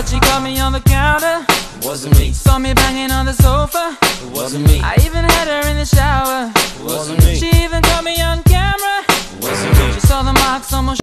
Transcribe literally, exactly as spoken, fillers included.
She caught me on the counter. It wasn't me. Saw me banging on the sofa. It wasn't me. I even had her in the shower. It wasn't me. She even caught me on camera. It wasn't me. She saw the marks on my